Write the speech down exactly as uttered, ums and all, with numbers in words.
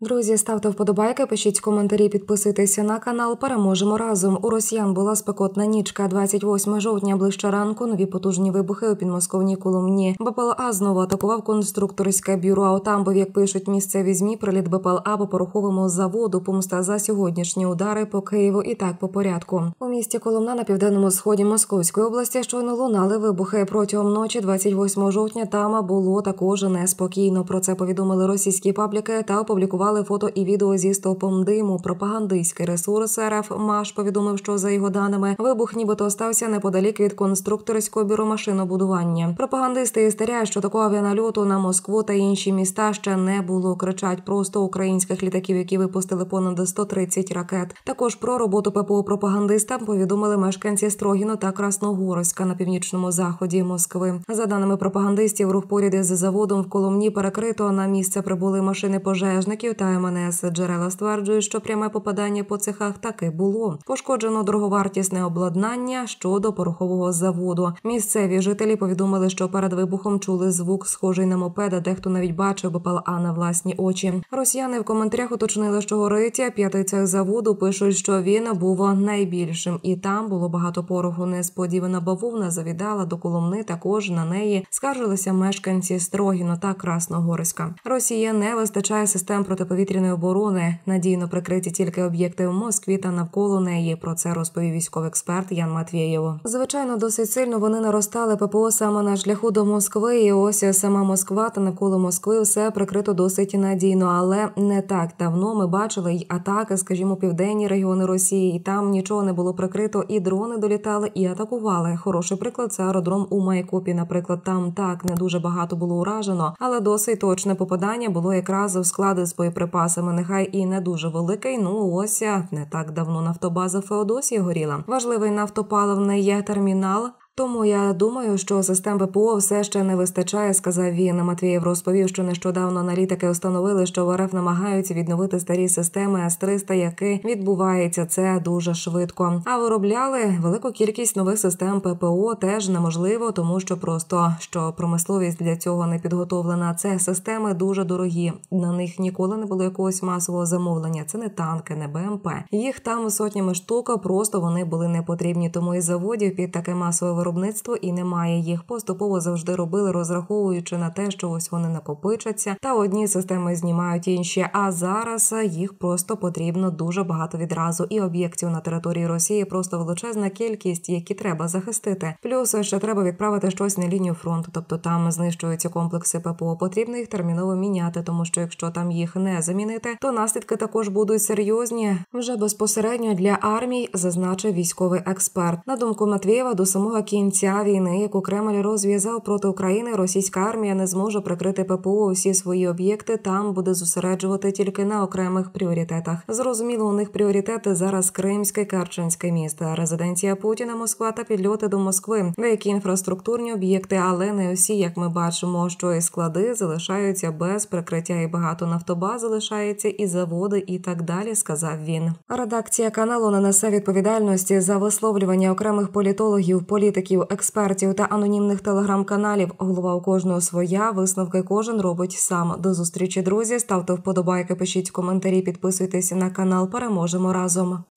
Друзі, ставте вподобайки, пишіть коментарі, підписуйтеся на канал. Переможемо разом. У росіян була спекотна нічка. двадцять восьмого жовтня, ближче ранку, нові потужні вибухи у підмосковній Коломні. БПЛА знову атакував конструкторське бюро. А там, як пишуть місцеві ЗМІ, приліт БПЛА по пороховому заводу, помста за сьогоднішні удари по Києву і так по порядку. У місті Коломна на південному сході Московської області щойно лунали вибухи. Протягом ночі двадцять восьмого жовтня там було також неспокійно. Про це повідомили російські пабліки та опублікували фото і відео зі стовпом диму. Пропагандистський ресурс РФ МАШ повідомив, що за його даними вибух нібито стався неподалік від конструкторського бюро машинобудування. Пропагандисти істеряють, що такого авіанальоту на Москву та інші міста ще не було. Кричать просто українських літаків, які випустили понад сто тридцять ракет. Також про роботу ППО пропагандистам повідомили мешканці Строгіно та Красногорська на північному заході Москви. За даними пропагандистів, рух поряд із заводом в Коломні перекрито. На місце прибули машини пожежників та ем ен ес. Джерела стверджують, що пряме попадання по цехах таки було. Пошкоджено дороговартісне обладнання щодо порохового заводу. Місцеві жителі повідомили, що перед вибухом чули звук, схожий на мопед, а дехто навіть бачив БПЛА на власні очі. Росіяни в коментарях уточнили, що горить п'ятий цех заводу. Пишуть, що він був найбільшим, і там було багато пороху. Несподівана бавовна завідала до Коломни. Також на неї скаржилися мешканці Строгіно та Красногорська. Росії не вистачає систем протиповітряної оборони. Надійно прикриті тільки об'єкти в Москві та навколо неї. Про це розповів військовий експерт Ян Матвєєв. Звичайно, досить сильно вони наростали ППО саме на шляху до Москви. І ось сама Москва та навколо Москви все прикрито досить надійно. Але не так давно ми бачили й атаки, скажімо, південні регіони Росії. І там нічого не було прикрито. І дрони долітали, і атакували. Хороший приклад – це аеродром у Майкопі. Наприклад, там так не дуже багато було уражено, але досить точне попадання було якраз в склади з боєприпасами. Нехай і не дуже великий, ну ось не так давно нафтобаза Феодосії горіла. Важливий нафтопаливний термінал. Тому я думаю, що систем ППО все ще не вистачає, сказав він. Матвєєв розповів, що нещодавно аналітики встановили, що в РФ намагаються відновити старі системи С триста, які відбувається це дуже швидко. А виробляли велику кількість нових систем ППО теж неможливо, тому що просто, що промисловість для цього не підготовлена. Це системи дуже дорогі. На них ніколи не було якогось масового замовлення. Це не танки, не Б М П. Їх там сотнями штук, просто вони були не потрібні. Тому і заводів під таке масове виробництво і немає. Їх поступово завжди робили, розраховуючи на те, що ось вони накопичаться, та одні системи знімають інші, а зараз їх просто потрібно дуже багато відразу. І об'єктів на території Росії просто величезна кількість, які треба захистити. Плюс ще треба відправити щось на лінію фронту, тобто там знищуються комплекси ППО. Потрібно їх терміново міняти, тому що якщо там їх не замінити, то наслідки також будуть серйозні вже безпосередньо для армій, зазначив військовий експерт. На думку Матвєєва, до самого кінця війни, яку Кремль розв'язав проти України, російська армія не зможе прикрити ППО. Усі свої об'єкти там буде зосереджувати тільки на окремих пріоритетах. Зрозуміло, у них пріоритети зараз Кримське, Керченське місто, резиденція Путіна, Москва та підльоти до Москви. Деякі інфраструктурні об'єкти, але не усі, як ми бачимо, що і склади залишаються без прикриття, і багато нафтобаз залишається, і заводи, і так далі, сказав він. Редакція каналу не несе відповідальності за висловлювання окремих політологів, політиків, експертів та анонімних телеграм-каналів. Голова у кожного своя, висновки кожен робить сам. До зустрічі, друзі. Ставте вподобайки, пишіть коментарі, підписуйтесь на канал. Переможемо разом.